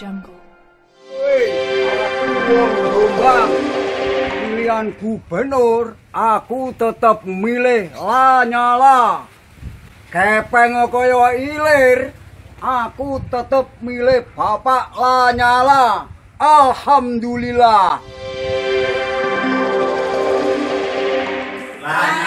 Jungle. Pilihan gubernur, aku tetap milih Lanyala. Kepeng koyo ilir, aku tetap milih Bapak Lanyala. Alhamdulillah. Lanyala.